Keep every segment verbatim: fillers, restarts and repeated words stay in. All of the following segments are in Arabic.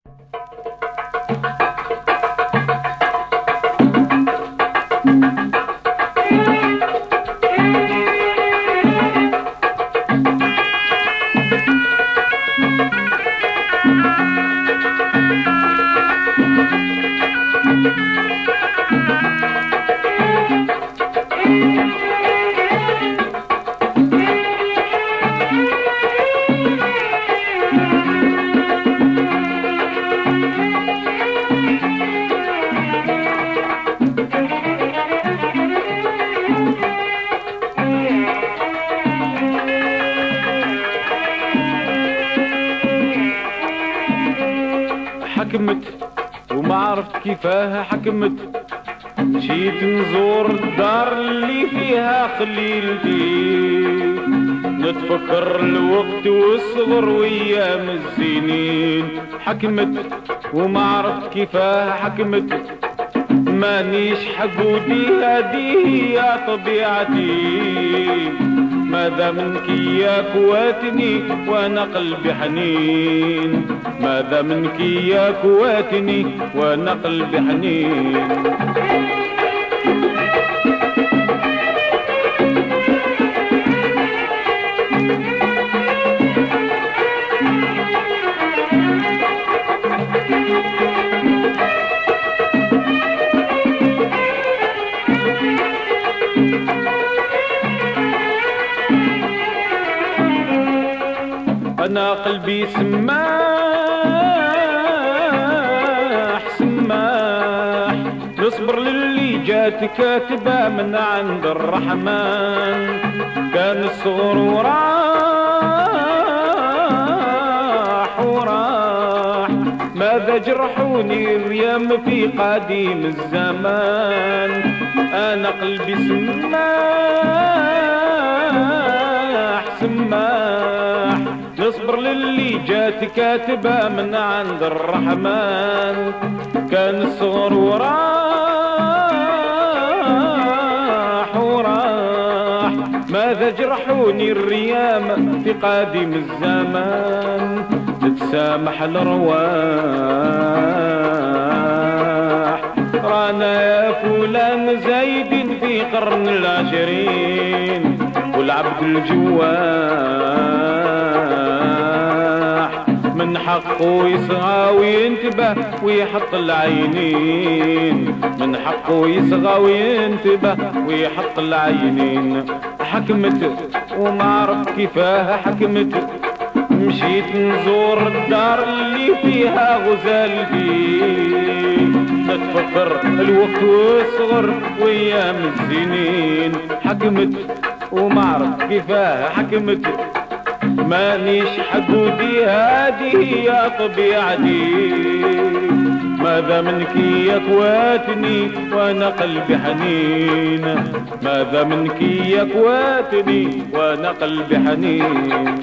حكمت وما عرفت كيفاه حكمت، جيت نزور الدار اللي فيها خليلتي، نتفكر الوقت والصغر وايام الزينين. حكمت وما عرفت كيفاه حكمت، مانيش حقودي هذه يا طبيعتي، ماذا منك يا كواتني وانا قلبي حنين، ماذا منك يا كواتني وانا قلبي حنين. أنا قلبي سماح سماح، نصبر للي جات كاتبة من عند الرحمن، كان الصغر وراح وراح، ماذا جرحوني الريام في قديم الزمان. أنا قلبي سماح سماح، نصبر للي جات كاتبة من عند الرحمن، كان الصغر وراح وراح، ماذا جرحوني الريام في قادم الزمان. تتسامح الأرواح، رانا يا فلان زايدين في قرن العشرين، والعبد الجواح من حقه يصغى وينتبه ويحط العينين، من حقه يصغى وينتبه ويحط العينين. حكمت وما عرفت كيفاه حكمت، مشيت نزور الدار اللي فيها غزالتي، نتفكر الوقت والصغر وايام السنين. حكمت وما عرفت كيفاه حكمت، مانيش حقودي هذه يا طبيعتي، ماذا منك يا كواتني وانا قلبي حنين، ماذا منك يا كواتني وانا قلبي حنين.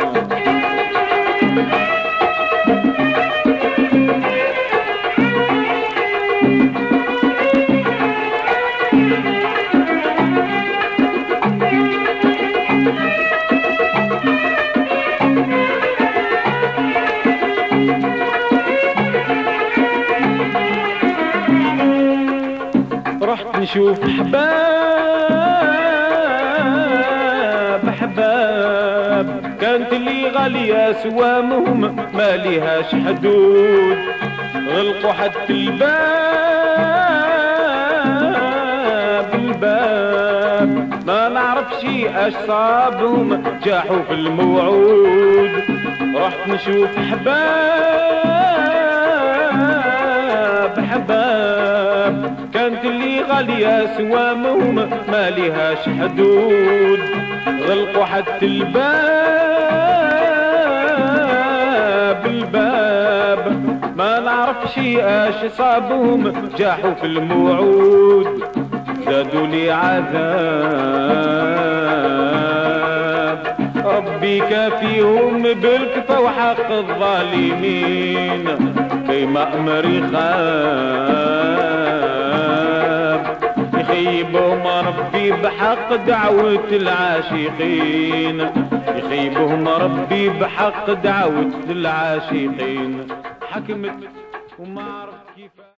رحت نشوف حباب حباب، كانت اللي غالية سوامهم ما ليهاش حدود، غلقوا حتى الباب الباب، ما نعرفش اش صابهم جاحوا في الموعود. رحت نشوف حباب حباب، كانت اللي غالية سوامهم ما ليهاش حدود، غلقوا حتى الباب الباب، ما نعرفش اش صابهم جاحوا في الموعود. زادوا لي عذاب ربي كافيهم بالكفى وحق الظالمين، كيما أمر يخاب يخيبهم ربي بحق دعوة العاشقين، يخيبهم ربي بحق دعوة العاشقين. حكمت وما عرفت كيف